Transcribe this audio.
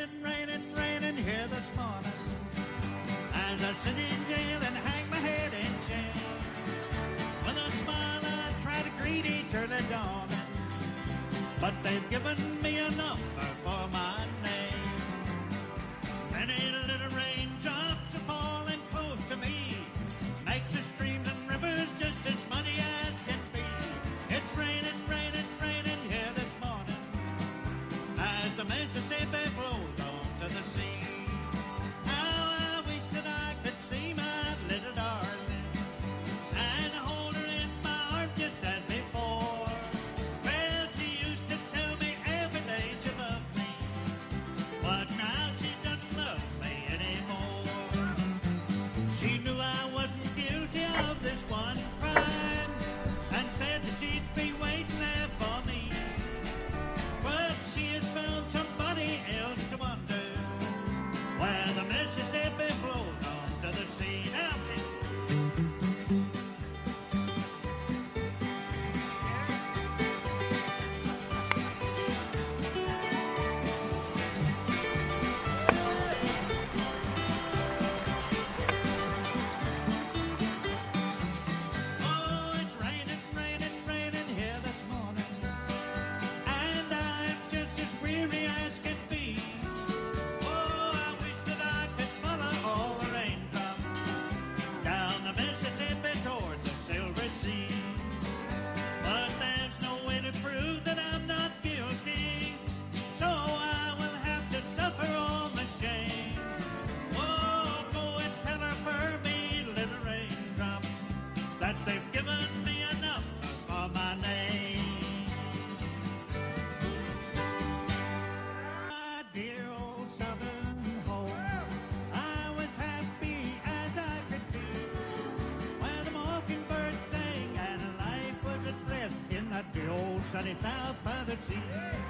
raining, raining, raining here this morning. As I sit in jail and hang my head in shame. With a smile I try to greet each early dawn. But they've given me a number for my name. Many little raindrops are falling close to me. Makes the streams and rivers just as muddy as can be. It's raining, raining, raining here this morning. As the Mississippi flows on to the sea. How I wish that I could see my little darling and hold her in my arms just as before. Well, she used to tell me every day she loved me, but now she doesn't love me anymore. She knew I wasn't guilty of this one crime and said that she'd be waiting there for me. But she has found somebody else to wonder where the Mississippi flows on to the sea. Now, oh, it's raining, raining, raining here this morning, and I'm just as weary as can be. Oh, I wish that I could follow all the raindrops down the Mississippi towards the Silver Sea. But there's no way to prove that I'm not guilty, so I will have to suffer all the shame. Oh, go and tell her for me, little raindrop, that they've given me a number for my name. My dear old southern home, I was happy as I could be, where the mockingbird sang and life was at rest in that dear old sunny south by the sea.